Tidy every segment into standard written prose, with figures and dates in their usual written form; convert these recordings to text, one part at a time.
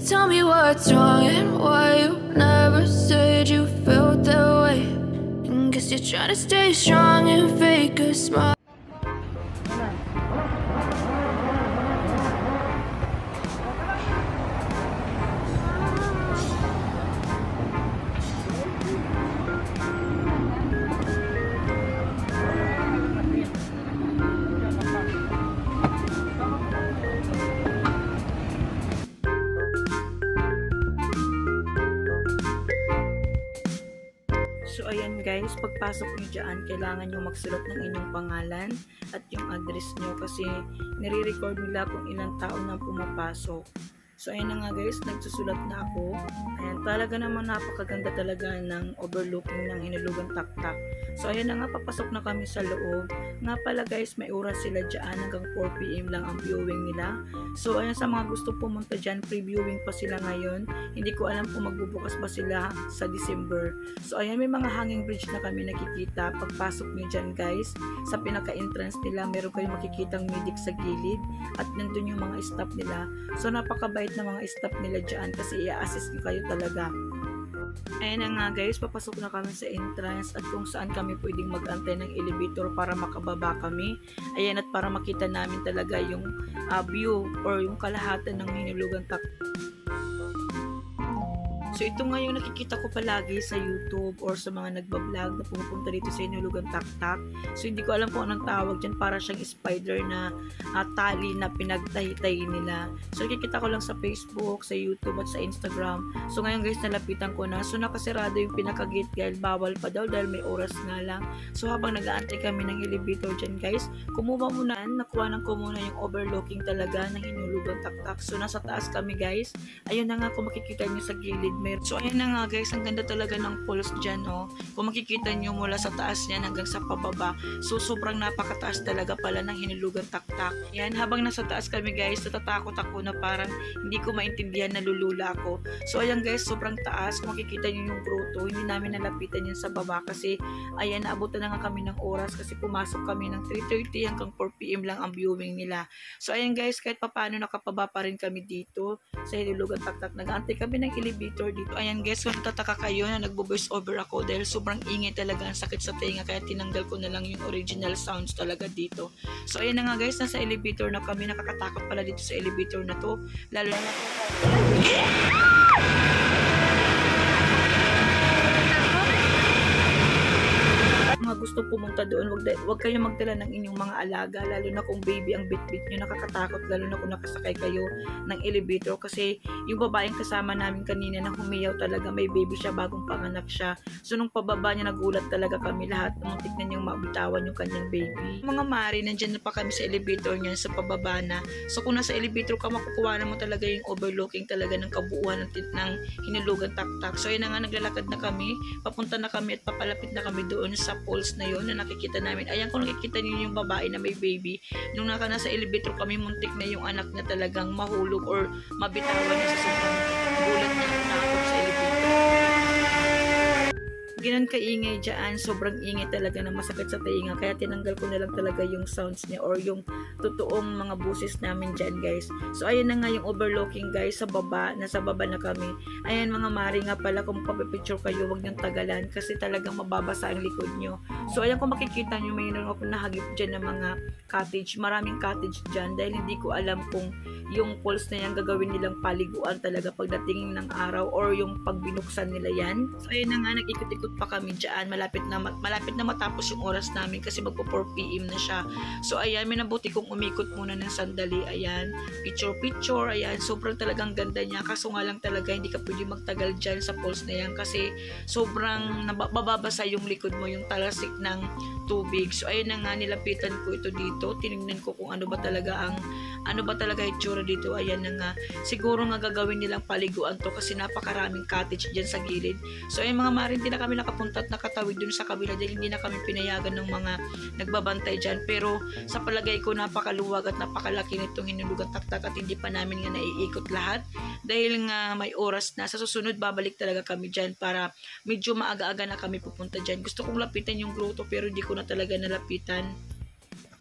Tell me what's wrong and why you never said you felt that way. And guess you're trying to stay strong and fake a smile. So ayan guys, pagpasok nyo dyan, kailangan nyo magsulat ng inyong pangalan at yung address nyo kasi nire-record nila kung ilang tao nang pumapasok. So ayan na nga guys, nagsusulat na ako. Ayan, talaga naman napakaganda talaga ng overlooking ng Hinulugan Taktak. So ayan na nga, papasok na kami sa loob. Nga pala guys, may oras sila dyan, hanggang 4 PM lang ang viewing nila. So ayan, sa mga gusto pumunta dyan, pre-viewing pa sila ngayon. Hindi ko alam kung magbubukas ba sila sa December. So ayan, may mga hanging bridge na kami nakikita. Pagpasok nyo dyan guys, sa pinaka-entrance nila, meron kayong makikitang medic sa gilid at nandun yung mga staff nila. So napakabait na mga staff nila dyan kasi i-assist nyo kayo talaga. Ayan na nga guys, papasok na kami sa entrance at kung saan kami pwedeng mag-antay ng elevator para makababa kami. Ayan, at para makita namin talaga yung view or yung kalahatan ng Hinulugan Taktak. So ito nga yung nakikita ko palagi sa YouTube or sa mga nagbablog na pumupunta dito sa Hinulugan Taktak. So hindi ko alam kung anong tawag dyan, para siyang spider na tali na pinagtahi-tahi nila. So nakikita ko lang sa Facebook, sa YouTube at sa Instagram. So ngayon guys, nalapitan ko na. So nakasarado yung pinaka-gate dahil bawal pa daw dahil may oras nga lang. So habang nag-aantay kami ng elevator dyan guys, kumuha muna, nakuha ko muna yung overlooking talaga ng Hinulugan Taktak. So nasa taas kami guys. Ayun na nga, kung makikita nyo sa gilid, so ayan na nga guys, ang ganda talaga ng falls dyan, oh. Kung makikita nyo mula sa taas niyan hanggang sa pababa, so sobrang napakataas talaga pala ng Hinulugan Taktak. Yan, habang nasa taas kami guys, natatakot ako na parang hindi ko maintindihan, nalulula ako. So ayan guys, sobrang taas. Kung makikita nyo yung grotto, hindi namin nalapitan yan sa baba kasi ayan, naabutan na nga kami ng oras kasi pumasok kami ng 3:30 hanggang 4 PM lang ang viewing nila. So ayan guys, kahit papaano nakapaba pa rin kami dito sa Hinulugan Taktak. Nag-aantay kami ng elevator dito. Ayan guys, kung natataka kayo na nagbo-voice over ako dahil sobrang ingay talaga, ang sakit sa tenga, kaya tinanggal ko na lang yung original sounds talaga dito. So ayan na nga guys, nasa elevator na kami. Nakakatakot pala dito sa elevator na to, lalo na mga gusto pumunta doon, wag kayong magdala ng inyong mga alaga, lalo na kung baby ang bit-bit nyo. Nakakatakot lalo na kung nakasakay kayo ng elevator kasi yung babaeng kasama namin kanina na humiyaw talaga, may baby siya, bagong panganak siya. So nung pababa niya, nagulat talaga kami lahat, muntik na niyang mabitawan yung kanyang baby. Mga mari, nandyan na pa kami sa elevator niya, sa pababa na. So kung nasa elevator ka, makukuha na mo talaga yung overlooking talaga ng kabuuan ng Hinulugan Taktak. So yun na nga, naglalakad na kami, papunta na kami at papalapit na kami doon sa falls na yun na nakikita namin. Ayan, kung nakikita niyo yung babae na may baby, nung nasa elevator kami, muntik na yung anak niya talagang mahulog or mabitawan niya sa sobrang gulat niya, nakakot sa elevator. Ganun kaingay dyan, sobrang ingay talaga na masakit sa tainga, kaya tinanggal ko na lang talaga yung sounds niya or yung totoong mga buses namin dyan guys. So ayan na nga yung overlooking guys, sa baba, nasa baba na kami. Ayan mga mari nga pala, kung papipicture kayo, huwag niyong tagalan kasi talagang mababasa ang likod nyo. So ayan, kung makikita nyo, mayroon ako nahagip dyan ng mga cottage, maraming cottage dyan dahil hindi ko alam kung yung falls na yan gagawin nilang paliguan talaga pagdating ng araw or yung pagbinuksan nila yan. So ayun na nga, nag-ikot-ikot pa kami dyan, malapit na matapos yung oras namin kasi magpo 4 PM na siya. So ayan, minabuti kong umikot muna ng sandali. Ayan, picture, ayan, sobrang talagang ganda niya, kaso nga lang talaga hindi ka pwede magtagal dyan sa falls na yan kasi sobrang mababasa yung likod mo, yung talasik ng tubig. So ayun na nga, nilapitan ko ito dito, tinignan ko kung ano ba talaga itsura dito. Ayan na nga, siguro nga gagawin nilang paliguan to kasi napakaraming cottage dyan sa gilid. So ayun mga marin, din na kami nakapunta at nakatawid dun sa kabila dahil hindi na kami pinayagan ng mga nagbabantay dyan, pero sa palagay ko napakaluwag at napakalaki nitong Hinulugan Taktak at hindi pa namin nga naiikot lahat dahil nga may oras na. Sa susunod babalik talaga kami dyan para medyo maaga-aga na kami pupunta dyan. Gusto kong lapitan yung grotto pero hindi ko na talaga nalapitan.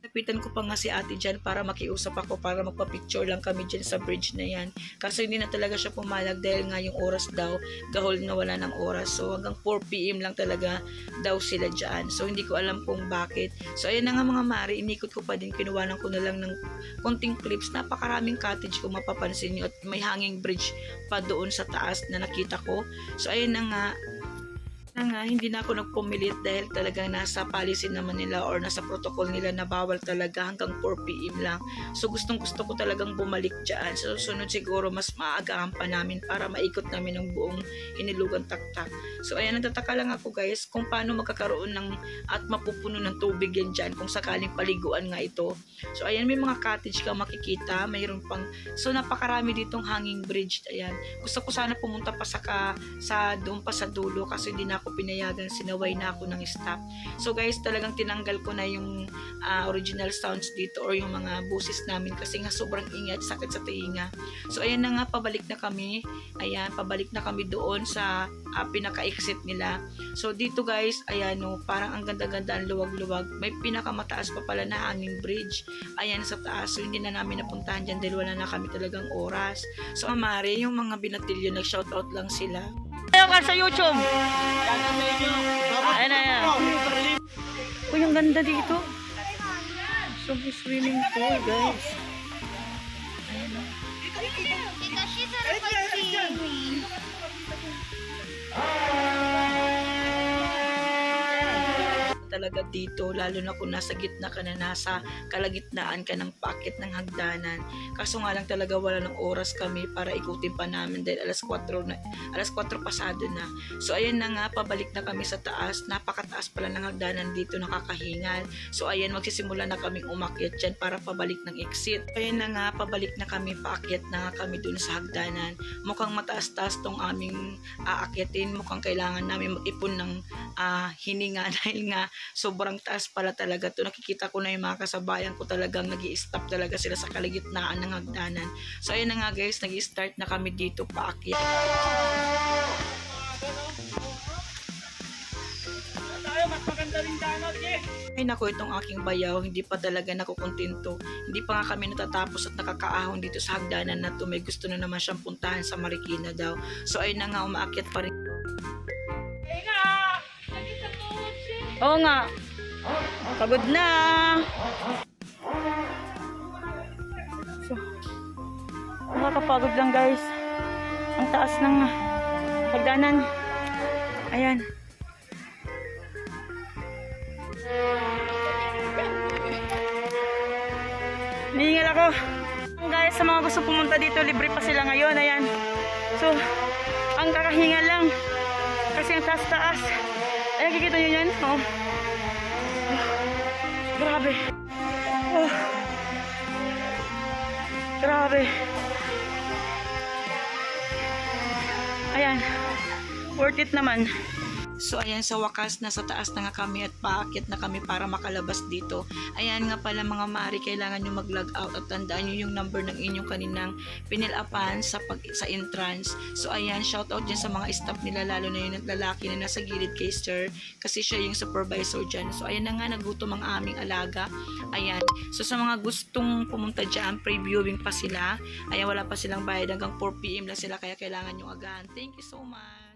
Napitan ko pa nga si ate dyan para makiusap ako, para magpa-picture lang kami dyan sa bridge na yan. Kaso hindi na talaga siya pumalag dahil nga yung oras daw, gahol na wala ng oras. So hanggang 4 PM lang talaga daw sila dyan. So hindi ko alam kung bakit. So ayan na nga mga mari, inikot ko pa din, kinuwanan ko na lang ng konting clips. Napakaraming cottage kung mapapansin nyo at may hanging bridge pa doon sa taas na nakita ko. So ayan na nga, hindi na ako nagpumilit dahil talagang nasa policy naman nila or nasa protocol nila na bawal talaga hanggang 4 PM lang. So gustong gusto ko talagang bumalik dyan. So sunod siguro mas maagahan pa namin para maikot namin ng buong Inilugan Taktak. So ayan, nagtataka lang ako guys kung paano magkakaroon ng at mapupuno ng tubig yan dyan kung sakaling paliguan nga ito. So ayan, may mga cottage ka makikita, mayroon pang, so napakarami ditong hanging bridge. Ayan, gusto ko sana pumunta pa doon pa sa dulo kasi hindi na ako pinayagan, sinaway na ako ng staff. So guys, talagang tinanggal ko na yung original sounds dito or yung mga boses namin kasi nga sobrang ingay at sakit sa tinga. So ayan na nga, pabalik na kami. Ayan, pabalik na kami doon sa pinaka-exit nila. So dito guys, ayan no, parang ang ganda-ganda, ang luwag-luwag. May pinakamataas pa pala na hanging bridge. Ayan sa taas. So hindi na namin napuntahan dyan dahil wala na kami talagang oras. So amare, yung mga binatilyo, nag-shoutout lang sila. Ayaw ka sa YouTube. Ayan na yan. Uy, ang ganda dito. So, swimming pool, guys. Talaga dito, lalo na kung nasa gitna ka na, nasa kalagitnaan ka ng packet ng hagdanan. Kaso nga lang talaga wala ng oras kami para ikutin pa namin dahil alas 4 pasado na. So ayan na nga, pabalik na kami sa taas. Napakataas pala ng hagdanan dito, nakakahingal. So ayan, magsisimula na kaming umakyat dyan para pabalik ng exit. Ayan na nga, pabalik na kami, paakyat na nga kami dun sa hagdanan. Mukhang mataas-taas tong aming aakyatin. Mukhang kailangan namin mag-ipon ng hininga dahil nga sobrang taas pala talaga to. Nakikita ko na yung mga kasabayan ko talagang nag-i-stop talaga sila sa kaligitnaan ng hagdanan. So ayun na nga guys, nag-i-start na kami dito paakyat. Ay naku, itong aking bayaw, hindi pa talaga nakukontento. Hindi pa nga kami natatapos at nakakaahon dito sa hagdanan na to. May gusto na naman siyang puntahan sa Marikina daw. So ayun na nga, umaakyat pa rin. Oo nga. Pagod na. So, nakakapagod lang guys. Ang taas ng hagdanan. Ayan. Nihingal ako. Guys, sa mga gusto pumunta dito, libre pa sila ngayon. Ayan. So, ang kakahingal lang. Kasi ang taas-taas. Ayan, kikita nyo yan? Oh. Grabe. Oh. Grabe. Ayan. Worth it naman. So ayan, sa wakas nasa taas na nga kami at paakyat na kami para makalabas dito. Ayan nga pala mga mari, kailangan nyo mag-log out at tandaan nyo yung number ng inyong kaninang pinilapan sa entrance. So ayan, shout out dyan sa mga staff nila, lalo na yung lalaki na nasa gilid kay sir kasi siya yung supervisor dyan. So ayan na nga, nagutom ang aming alaga. Ayan, so sa mga gustong pumunta dyan, pre-viewing pa sila. Ayan, wala pa silang bayad, hanggang 4 PM lang sila, kaya kailangan nyo agahan. Thank you so much.